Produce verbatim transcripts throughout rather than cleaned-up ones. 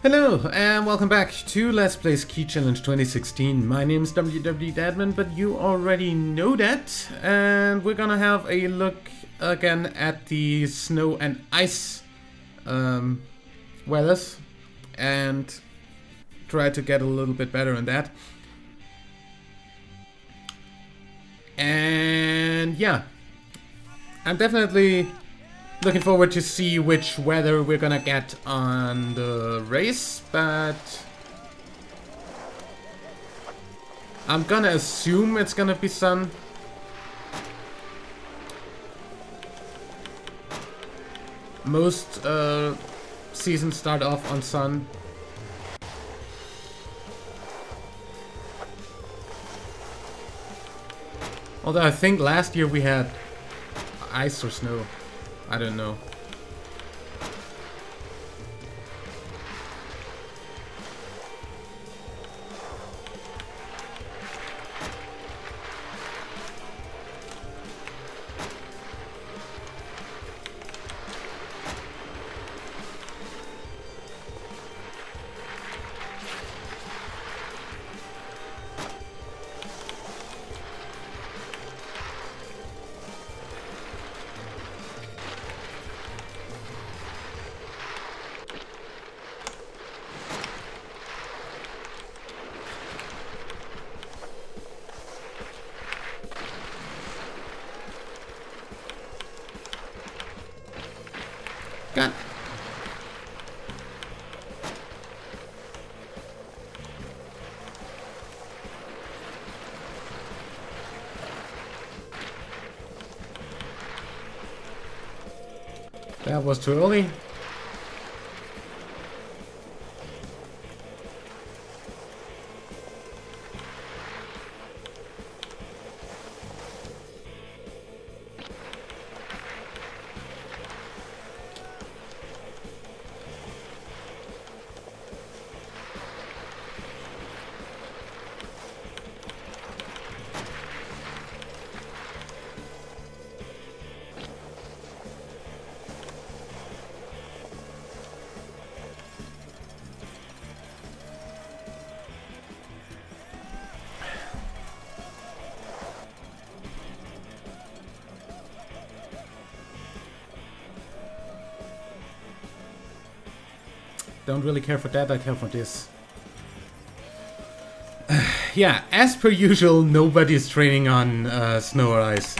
Hello and welcome back to Let's Play Ski Challenge twenty sixteen. My name is W W Dadman, but you already know that. And we're gonna have a look again at the snow and ice um, weathers and try to get a little bit better in that. And yeah, I'm definitely looking forward to see which weather we're gonna get on the race, but I'm gonna assume it's gonna be sun. Most uh, seasons start off on sun. Although I think last year we had ice or snow. I don't know. God. That was too early. Don't really care for that, I care for this. Yeah, as per usual, nobody's training on uh, snow or ice.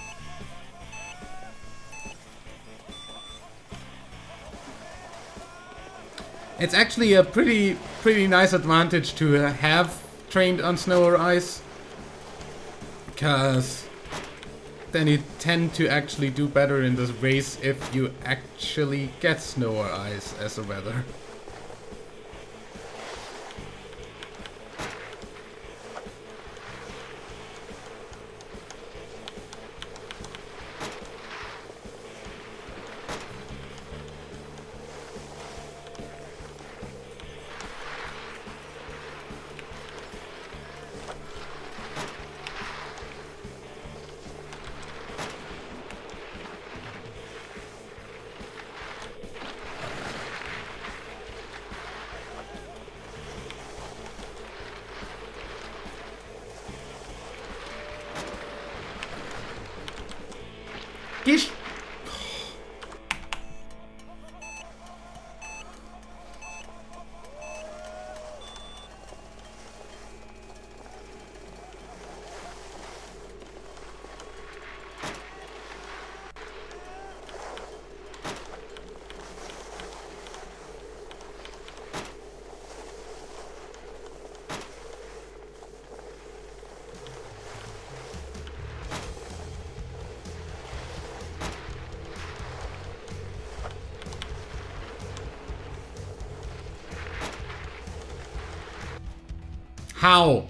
It's actually a pretty pretty nice advantage to uh, have trained on snow or ice, because then you tend to actually do better in this race if you actually get snow or ice as a weather. Gish. How?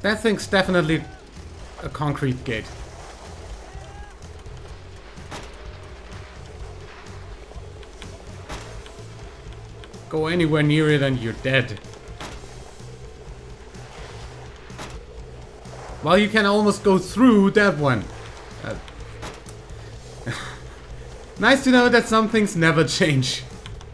That thing's definitely a concrete gate. Go anywhere near it and you're dead. Well, you can almost go through that one. Uh, nice to know that some things never change.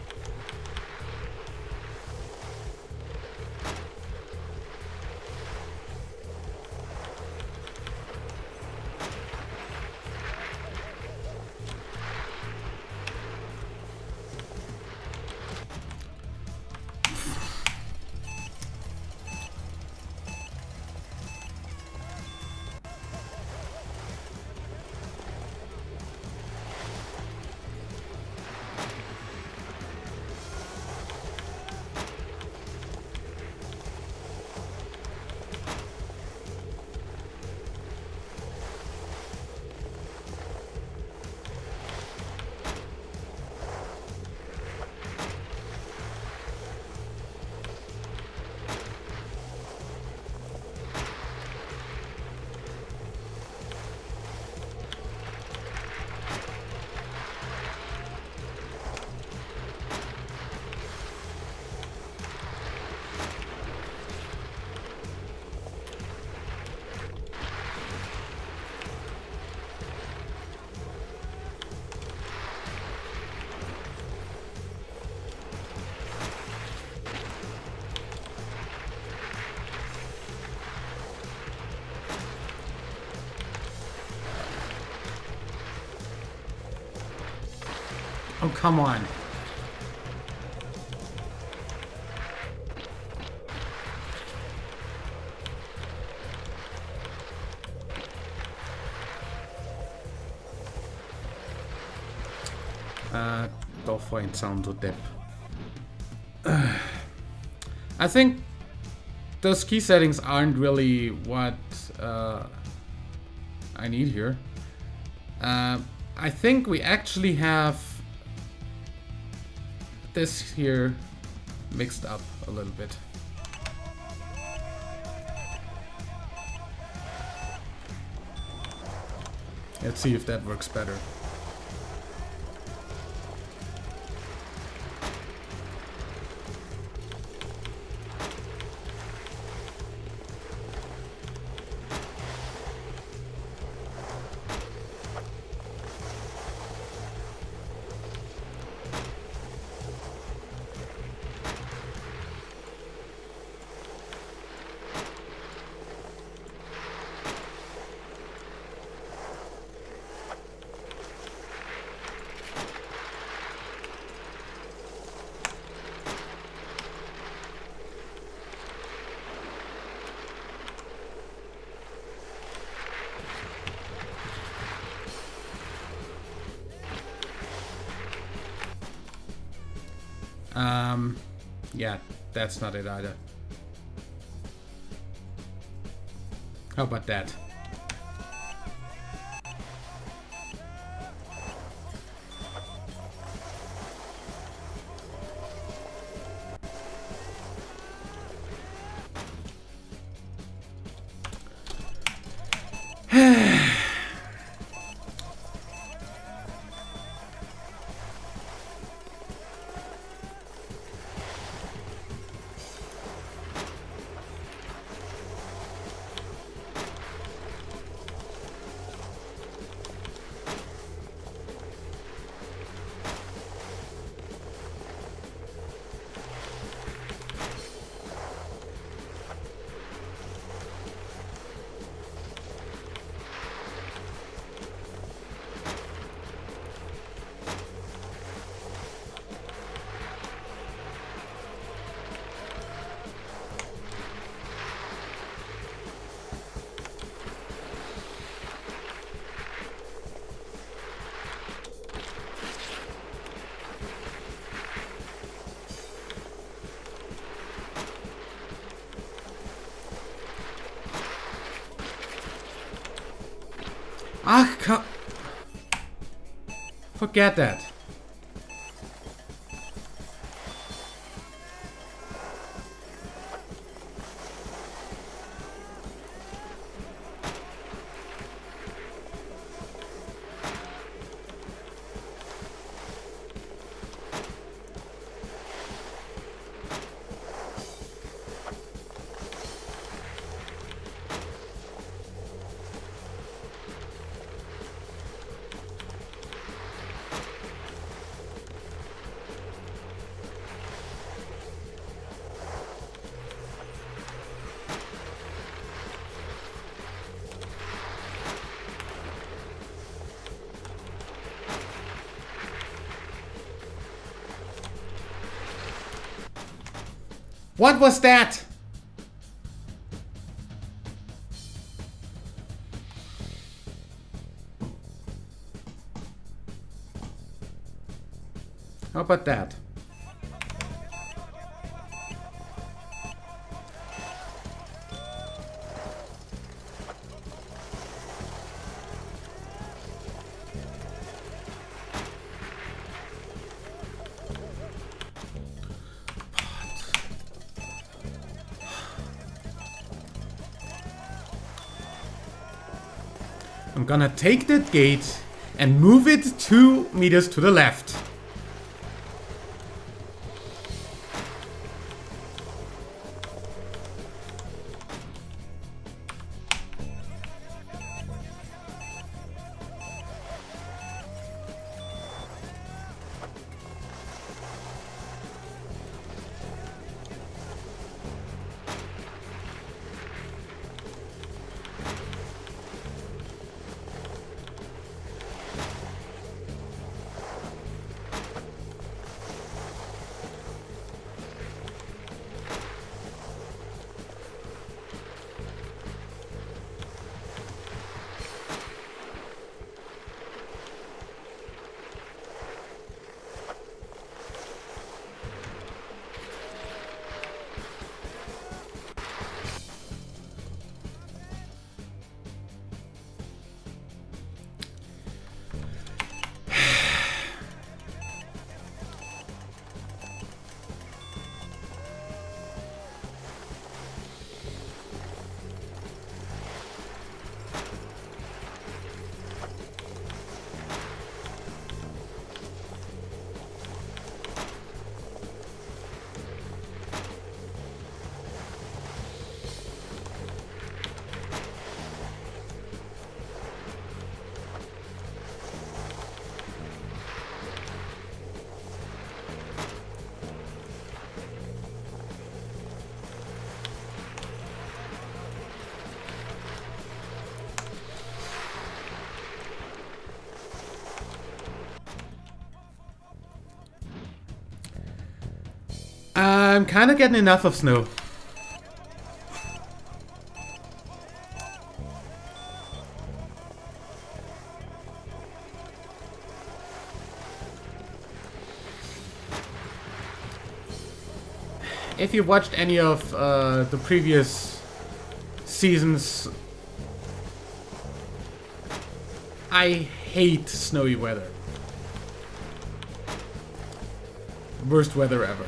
Oh, come on. Uh, då får jag inte sound och depp. Uh, I think those key settings aren't really what uh, I need here. Uh, I think we actually have this here mixed up a little bit. Let's see if that works better. Um, yeah, that's not it either. How about that? Ah, come... Forget that. What was that? How about that? I'm gonna take that gate and move it two meters to the left. I'm kind of getting enough of snow. If you watched any of uh, the previous seasons, I hate snowy weather. Worst weather ever.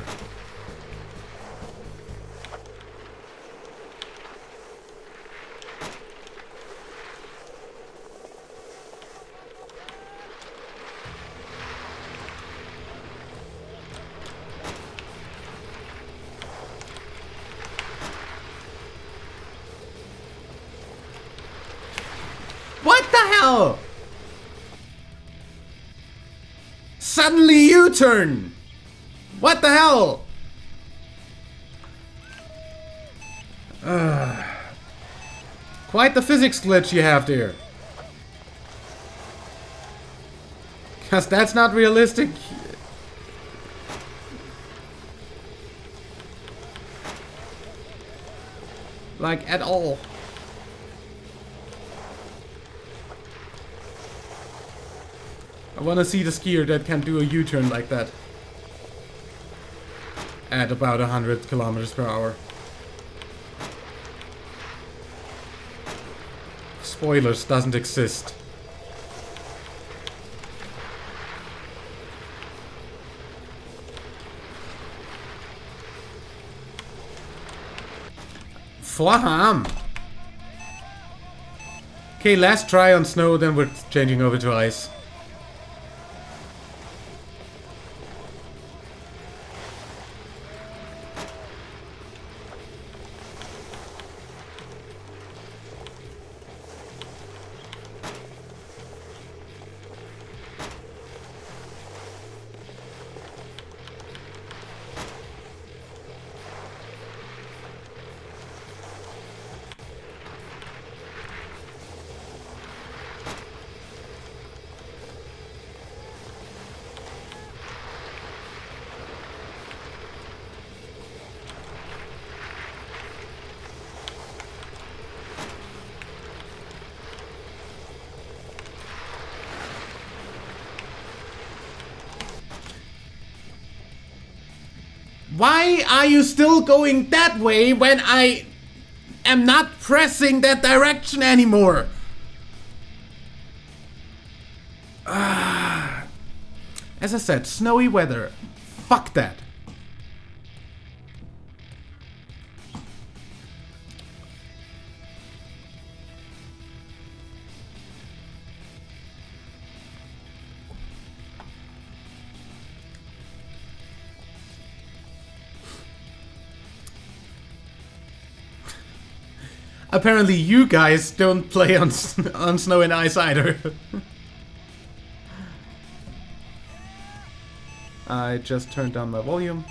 What the hell? Suddenly U-turn! What the hell? Uh, quite the physics glitch you have there. Cause that's not realistic. Like, at all. I wanna see the skier that can do a U-turn like that. At about one hundred kilometers per hour. Spoilers, doesn't exist. Fwaham! Okay, last try on snow, then we're changing over to ice. Why are you still going that way when I am not pressing that direction anymore? Ah. As I said, snowy weather. Fuck that. Apparently you guys don't play on, on snow and ice either. I just turned down my volume.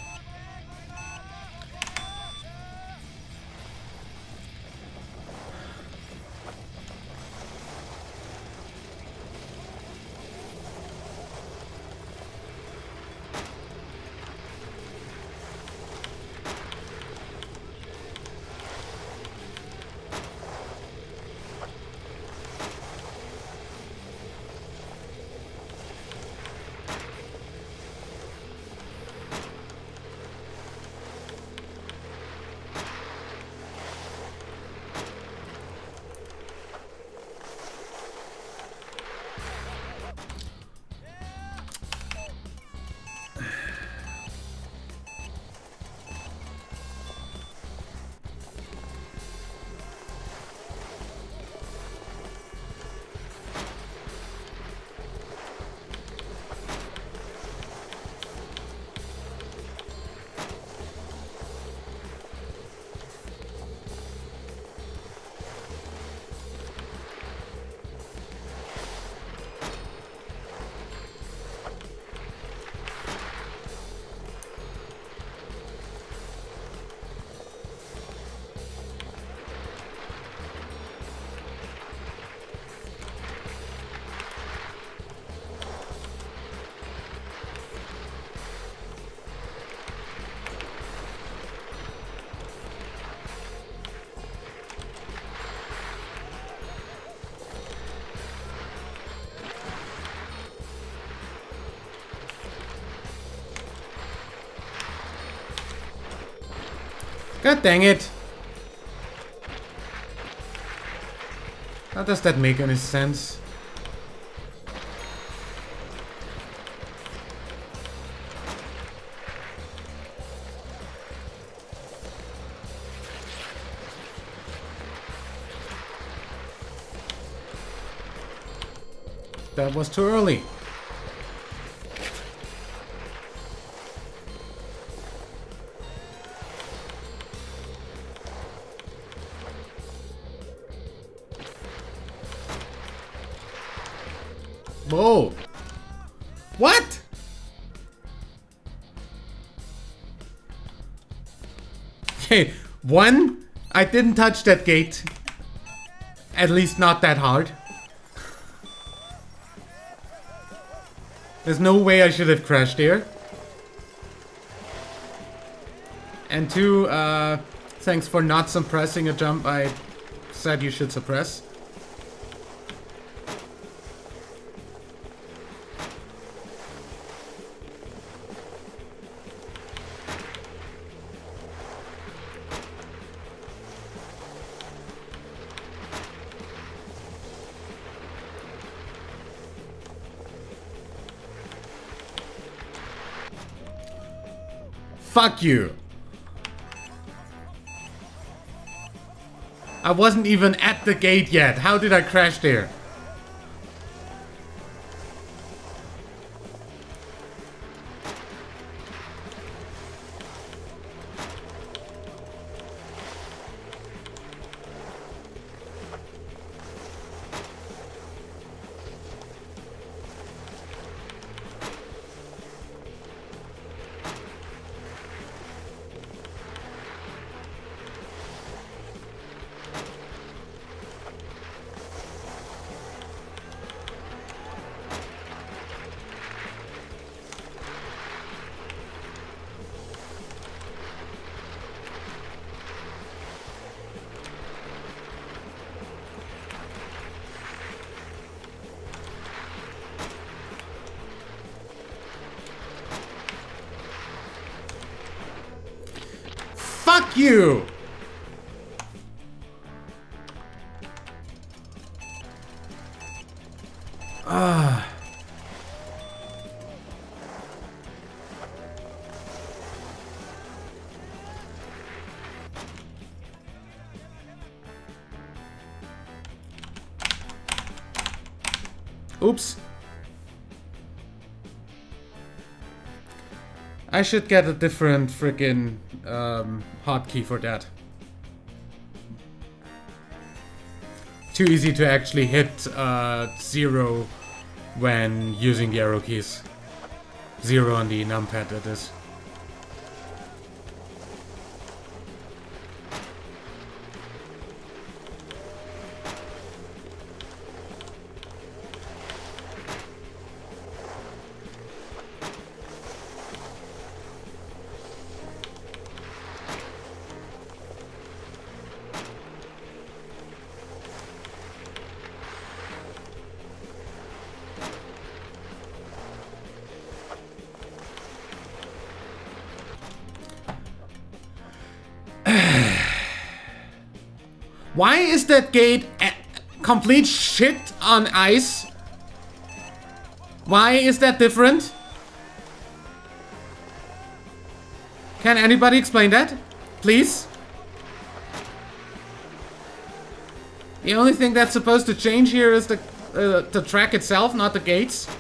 God dang it. How does that make any sense? That was too early. Whoa. What? Okay, one, I didn't touch that gate. At least not that hard. There's no way I should have crashed here. And two, uh, thanks for not suppressing a jump I said you should suppress. Fuck you. I wasn't even at the gate yet. How did I crash there? Fuck you! Ah. Oops. I should get a different freaking um, hotkey for that. Too easy to actually hit uh, zero when using the arrow keys. Zero on the numpad, that is. Why is that gate a complete shit on ice? Why is that different? Can anybody explain that? Please? The only thing that's supposed to change here is the, uh, the track itself, not the gates.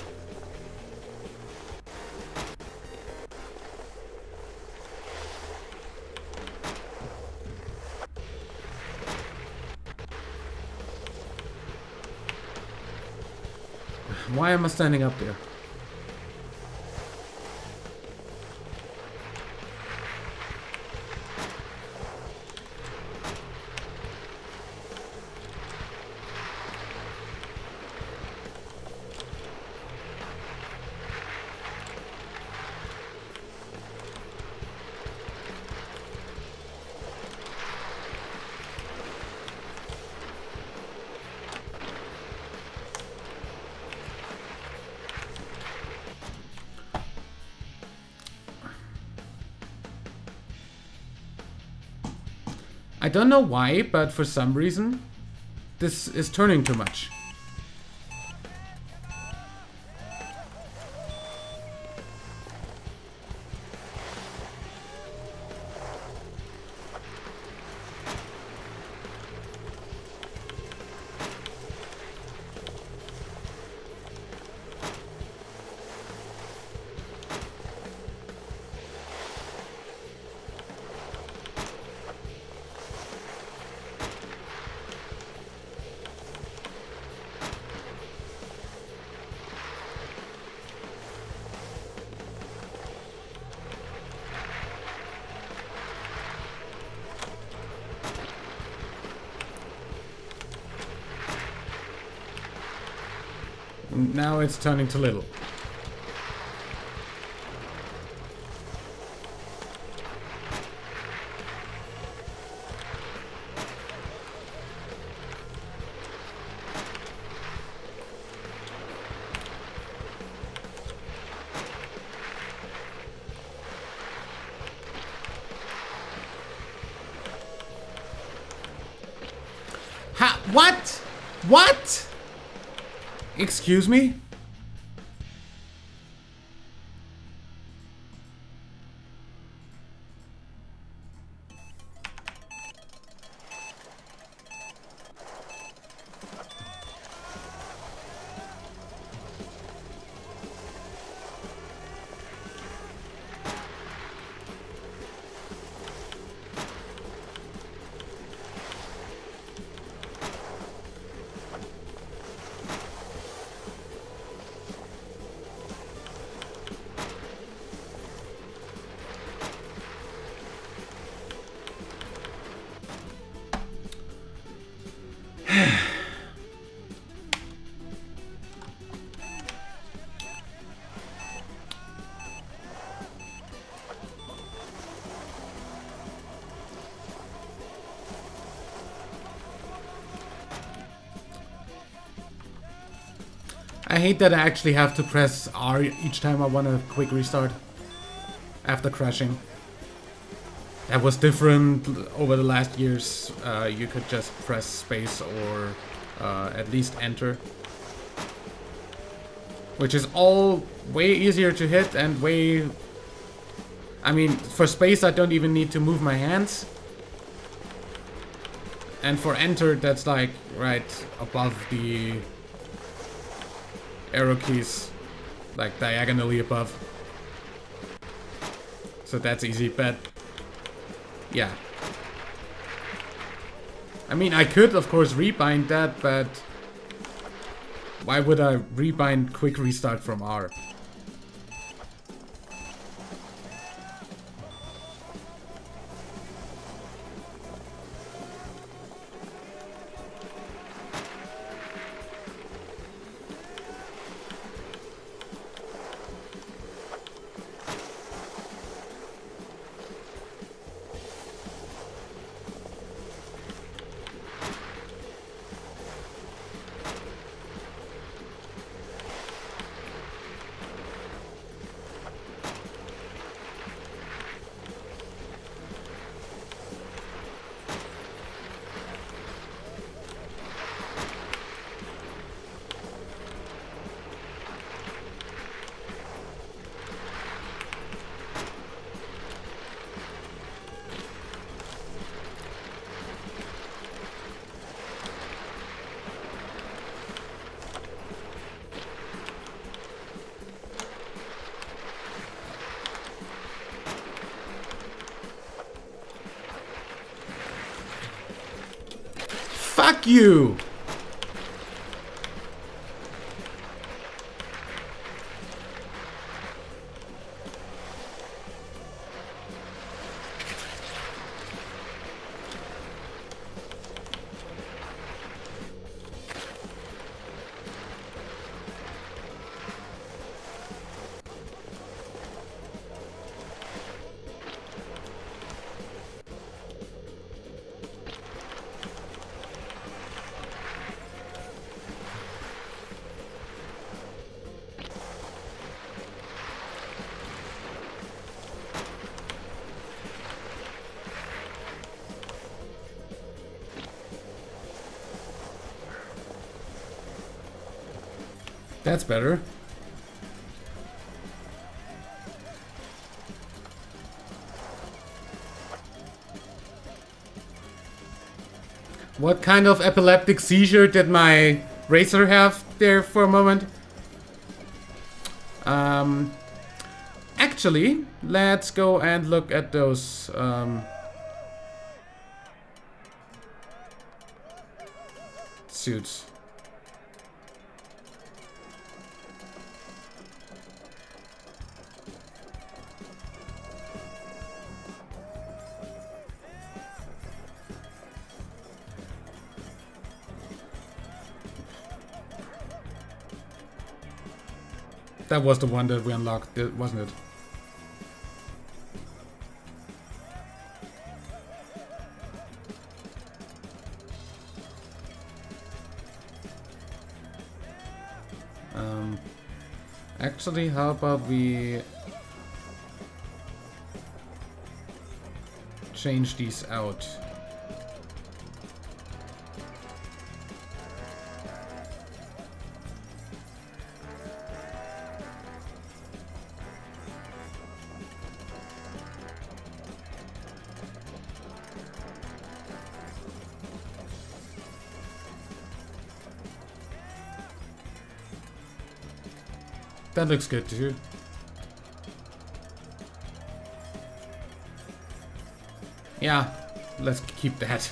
Why am I standing up there? I don't know why, but for some reason, this is turning too much. Now it's turning to little. Ha! What? What? Excuse me? I hate that I actually have to press R each time I want a quick restart after crashing. that was different over the last years. Uh, you could just press space or uh, at least enter, which is all way easier to hit and way... I mean, for space I don't even need to move my hands. And for enter, that's like right above the arrow keys, like diagonally above. So that's easy, but yeah. I mean, I could of course rebind that, but why would I rebind quick restart from R? Fuck you! That's better. What kind of epileptic seizure did my racer have there for a moment? Um, actually, let's go and look at those um, suits. That was the one that we unlocked, wasn't it? Um, actually, how about we change these out? That looks good too. Yeah, let's keep that.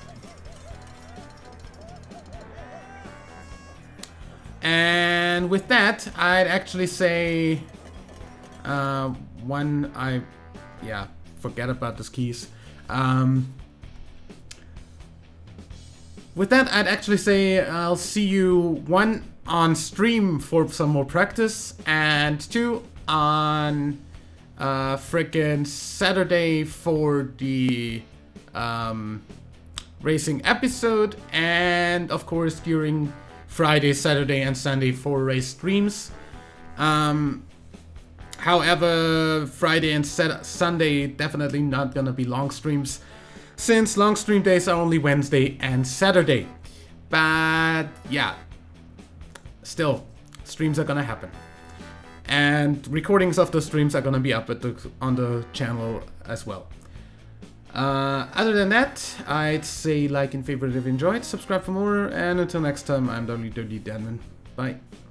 And with that, I'd actually say uh, one I, yeah, forget about the keys. Um, with that, I'd actually say I'll see you one on stream for some more practice, and two on uh, frickin' Saturday for the um, racing episode, and of course during Friday, Saturday, and Sunday for race streams. Um, However, Friday and Sat Sunday definitely not gonna be long streams, since long stream days are only Wednesday and Saturday. But yeah, still, streams are gonna happen. And recordings of the streams are gonna be up at the, on the channel as well. Uh, other than that, I'd say like and favorite if you enjoyed, subscribe for more, and until next time, I'm W W Dadman. Bye.